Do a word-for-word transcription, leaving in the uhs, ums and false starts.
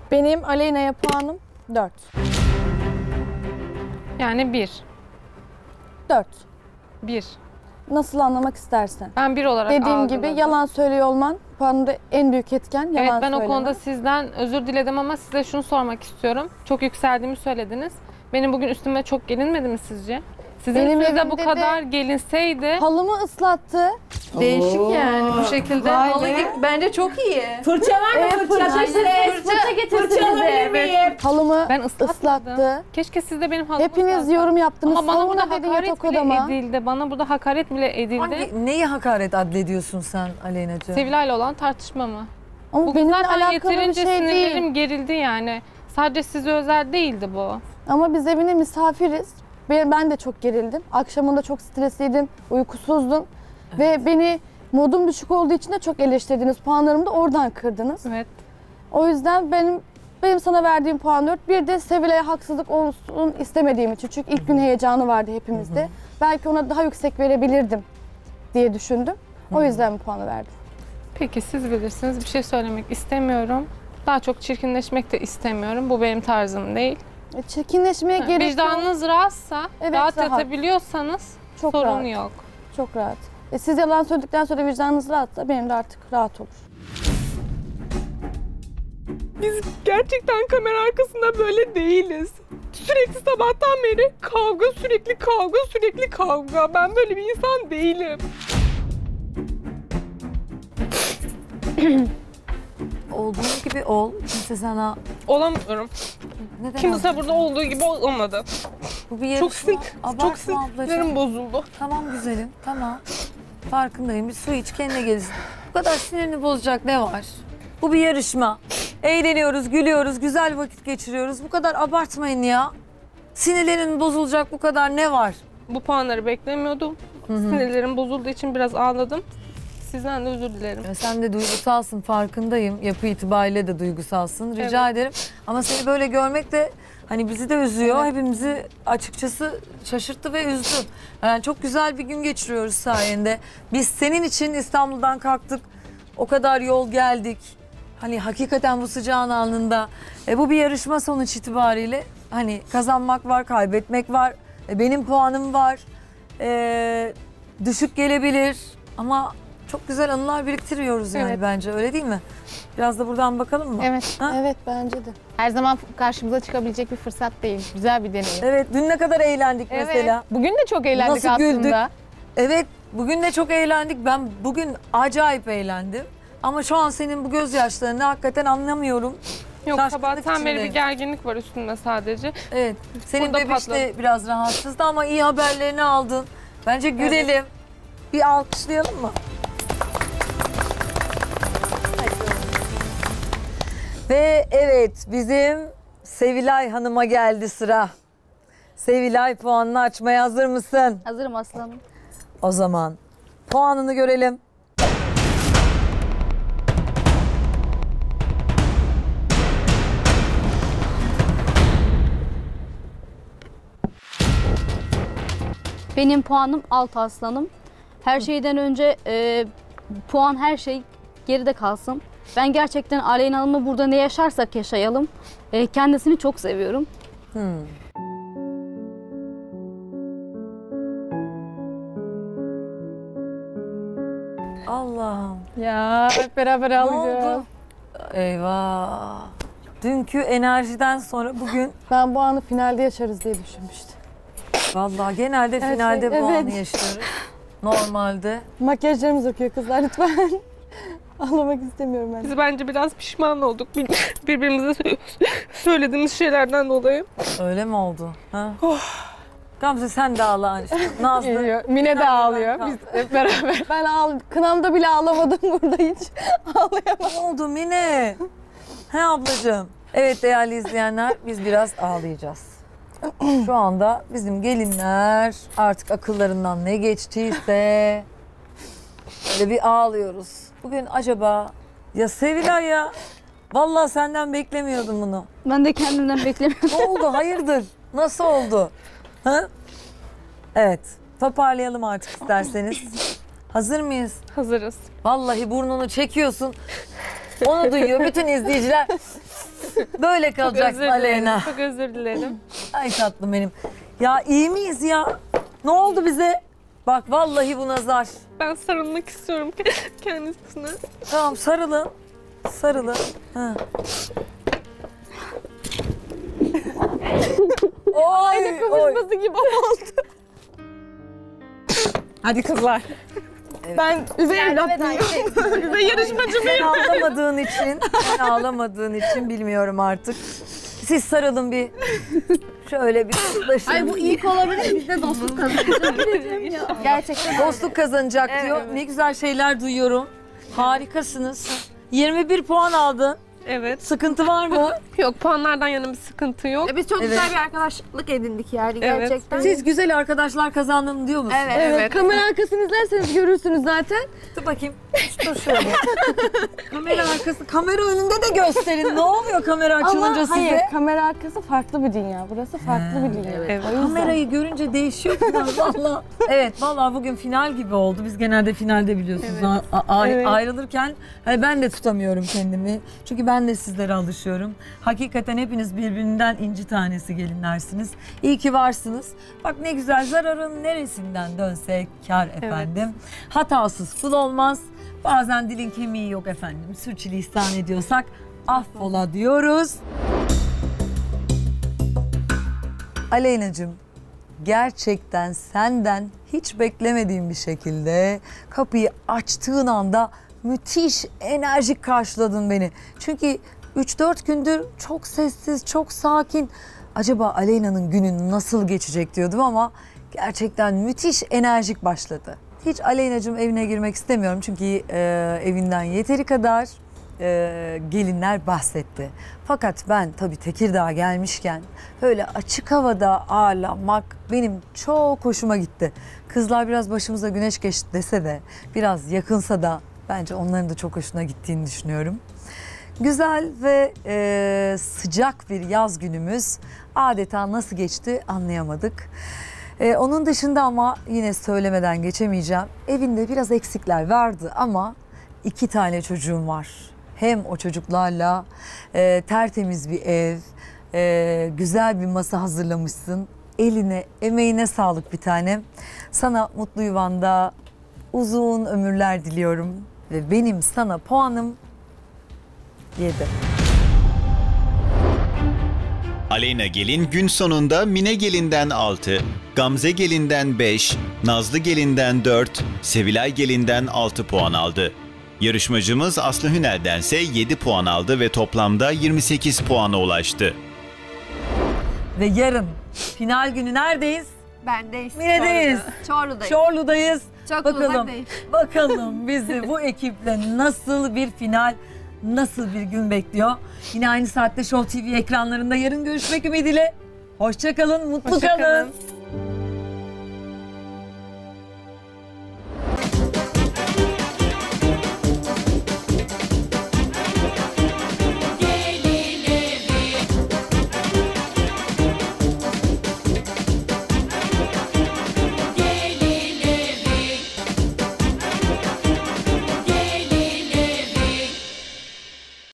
Benim Aleyna'ya puanım dört. Yani bir. dört. Bir. Nasıl anlamak istersen. Ben bir olarak Dediğim algıladım. gibi yalan söylüyor olman puanında en büyük etken yalan Evet, ben söyleme. o konuda sizden özür diledim ama size şunu sormak istiyorum. Çok yükseldiğimi söylediniz. Benim bugün üstüme çok gelinmedi mi sizce? Sizin Benim üstünüze bu evimde kadar de gelinseydi... halımı ıslattı. Değişik yani bu şekilde. Vay Halı be. bence çok iyi. Fırça var mı? Evet, Fırça. fırça. Fırça, fırça getirsin Fırçalayabilir miyim? Halımı Ben ıslatmadım. ıslattı. Keşke siz de benim halımı Hepiniz ıslatsanız. yorum yaptınız. Ama bana burada Savunma dedi hakaret yatak bile odama. edildi. Bana burada hakaret bile edildi. Hangi, neyi hakaret adlediyorsun sen Aleyna'cığım? Sevilay'la olan tartışma mı? Ama Bu benimle zaten alakalı bir yeterince şey sinirlerim değil. gerildi yani. Sadece size özel değildi bu. Ama biz evine misafiriz. Ben, ben de çok gerildim. Akşamında çok stresliydim, uykusuzdum. Ve beni modum düşük olduğu için de çok eleştirdiniz. Puanlarımı da oradan kırdınız. Evet. O yüzden benim benim sana verdiğim puan dört. Bir de Sevilay'a haksızlık olsun istemediğim için. Çünkü ilk gün heyecanı vardı hepimizde. Hı hı. Belki ona daha yüksek verebilirdim diye düşündüm. O yüzden bu puanı verdim. Peki siz bilirsiniz. Bir şey söylemek istemiyorum. Daha çok çirkinleşmek de istemiyorum. Bu benim tarzım değil. E, çirkinleşmeye gerek yok. Vicdanınız rahatsa, Evet, rahat rahat. yatabiliyorsanız Çok sorun rahat. yok. Çok rahat. E, siz yalan söyledikten sonra vicdanınız rahatsa benim de artık rahat olur. Biz gerçekten kamera arkasında böyle değiliz. Sürekli sabahtan beri kavga, sürekli kavga, sürekli kavga. Ben böyle bir insan değilim. Olduğun gibi ol. Kimse sana... Olamıyorum. Neden Kimse aldın? burada olduğu gibi olamadı. Bu bir yarışma. Çok sin Abartma çok ablacığım. sinirlerim bozuldu. Tamam güzelim, tamam. Farkındayım. Bir su iç, kendine gelirsin. Bu kadar sinirini bozacak ne var? Bu bir yarışma. Eğleniyoruz, gülüyoruz, güzel vakit geçiriyoruz. Bu kadar abartmayın ya. Sinirlerin bozulacak bu kadar ne var? Bu puanları beklemiyordum. Hı hı. Sinirlerim bozulduğu için biraz ağladım. Sizden de özür dilerim. Ya sen de duygusalsın, farkındayım. Yapı itibariyle de duygusalsın. Rica Evet. ederim. Ama seni böyle görmek de hani bizi de üzüyor. Evet. Hepimizi açıkçası şaşırttı ve üzdü. Yani çok güzel bir gün geçiriyoruz sayende. Biz senin için İstanbul'dan kalktık. O kadar yol geldik. Hani hakikaten bu sıcağın alnında. E, bu bir yarışma sonuç itibariyle. Hani kazanmak var, kaybetmek var. E, benim puanım var. E, düşük gelebilir ama çok güzel anılar biriktiriyoruz yani Evet. bence, öyle değil mi? Biraz da buradan bakalım mı? Evet. Ha? Evet bence de. Her zaman karşımıza çıkabilecek bir fırsat değil. Güzel bir deneyim. Evet, dün ne kadar eğlendik Evet. mesela. Bugün de çok eğlendik Nasıl güldük? aslında. Evet, bugün de çok eğlendik. Ben bugün acayip eğlendim. Ama şu an senin bu gözyaşlarını hakikaten anlamıyorum. Yok, Şaşkınlık sabahtan beri bir içindeyim. gerginlik var üstümde sadece. Evet, senin Burada bebiş de patladı. biraz rahatsızdı ama iyi haberlerini aldın. Bence gülelim. Bir alkışlayalım mı? Ve evet, bizim Sevilay Hanım'a geldi sıra. Sevilay, puanını açmaya hazır mısın? Hazırım aslanım. O zaman puanını görelim. Benim puanım altı aslanım. Her şeyden önce e, puan her şey geride kalsın. Ben gerçekten Aleyna Hanım'la burada ne yaşarsak yaşayalım. E, kendisini çok seviyorum. Hmm. Allah'ım. Ya hep beraber Ne ağlayacağız. oldu? Eyvah. Dünkü enerjiden sonra bugün Ben bu anı finalde yaşarız diye düşünmüştüm. vallahi genelde Her finalde şey- bu evet. anı yaşıyoruz. Normalde. Makyajlarımız okuyor kızlar lütfen. Ağlamak istemiyorum ben. Biz bence biraz pişman olduk bir- birbirimize sö- söylediğimiz şeylerden dolayı. Öyle mi oldu? Ha? Gamze sen de ağla aşkım. Nazlı. Geliyor. Mine de ağlıyor. Biz hep beraber. Ben ağl kınamda bile ağlamadım burada hiç. Ağlayamam. Ne oldu Mine? He ablacığım. Evet değerli izleyenler, biz biraz ağlayacağız. Şu anda bizim gelinler artık akıllarından ne geçtiyse böyle bir ağlıyoruz. Bugün acaba ya Sevilay ya, vallahi senden beklemiyordum bunu. Ben de kendimden beklemiyorum. Ne oldu? Hayırdır? Nasıl oldu? Ha? Evet. Toparlayalım artık isterseniz. Hazır mıyız? Hazırız. Vallahi burnunu çekiyorsun. Onu duyuyor bütün izleyiciler. Böyle Çok kalacak özür dilerim. Aleyna. Çok özür dilerim. Ay tatlım benim. Ya iyi miyiz ya? Ne oldu bize? Bak vallahi bu nazar. Ben sarılmak istiyorum kendisine. Tamam sarılın. Sarılın. Ha. Oy, oy. gibi oldu. Hadi kızlar. Evet. Ben üvey evlat mıyım? Üvey yarışmacı Sen mıyım? ağlamadığın için, sen ağlamadığın için bilmiyorum artık. Siz sarılın bir. Şöyle bir kutlaşın. Ay bu ilk olabilir. Biz de dostluk kazanacağız. Gerçekten. Dostluk kazanacak diyor. Ne güzel şeyler duyuyorum. Harikasınız. yirmi bir puan aldın. Evet. Sıkıntı var mı? Yok, puanlardan yana bir sıkıntı yok. E biz çok Evet. güzel bir arkadaşlık edindik yani Evet. gerçekten. Siz güzel arkadaşlar kazandım diyor musunuz? Evet. Evet. Kamera arkasını izlerseniz görürsünüz zaten. Dur bakayım. Dur şöyle. Kamera arkası, kamera önünde de gösterin. Ne oluyor kamera açılınca Ama size? hayır, kamera arkası farklı bir dünya. Burası farklı bir dünya. Evet. O yüzden. Kamerayı görünce değişiyor biraz valla. Evet valla bugün final gibi oldu. Biz genelde finalde biliyorsunuz Evet. a- a- Evet. ayrılırken hani ben de tutamıyorum kendimi. Çünkü ben de sizlere alışıyorum. Hakikaten hepiniz birbirinden inci tanesi gelinlersiniz. İyi ki varsınız. Bak ne güzel, zararın neresinden dönse kar efendim. Hatasız kul olmaz. Bazen dilin kemiği yok efendim. Sürçülisan ediyorsak affola diyoruz. Aleyna'cığım, gerçekten senden hiç beklemediğim bir şekilde kapıyı açtığın anda müthiş enerjik karşıladın beni. Çünkü üç dört gündür çok sessiz, çok sakin. Acaba Aleyna'nın günü nasıl geçecek diyordum ama gerçekten müthiş enerjik başladı. Hiç Aleyna'cığım evine girmek istemiyorum çünkü e, evinden yeteri kadar e, gelinler bahsetti. Fakat ben tabii Tekirdağ'a gelmişken böyle açık havada ağırlanmak benim çok hoşuma gitti. Kızlar biraz başımıza güneş geçti dese de biraz yakınsa da bence onların da çok hoşuna gittiğini düşünüyorum. Güzel ve e, sıcak bir yaz günümüz adeta nasıl geçti anlayamadık. E, onun dışında ama yine söylemeden geçemeyeceğim. Evinde biraz eksikler vardı ama iki tane çocuğum var. Hem o çocuklarla e, tertemiz bir ev, e, güzel bir masa hazırlamışsın. Eline, emeğine sağlık bir tanem. Sana mutlu yuvanda uzun ömürler diliyorum. Ve benim sana puanım yedi. Aleyna Gelin gün sonunda Mine Gelin'den altı, Gamze Gelin'den beş, Nazlı Gelin'den dört, Sevilay Gelin'den altı puan aldı. Yarışmacımız Aslı Hünel'den ise yedi puan aldı ve toplamda yirmi sekiz puana ulaştı. Ve yarın final günü neredeyiz? Bendeyiz. Mine'deyiz. Çorlu'dayız. Çorlu'dayız. Çok Bakalım, uzak değil. bakalım bizi bu ekiple nasıl bir final, nasıl bir gün bekliyor. Yine aynı saatte Show T V ekranlarında yarın görüşmek ümidiyle. Hoşça kalın, mutlu Hoşça kalın. kalın.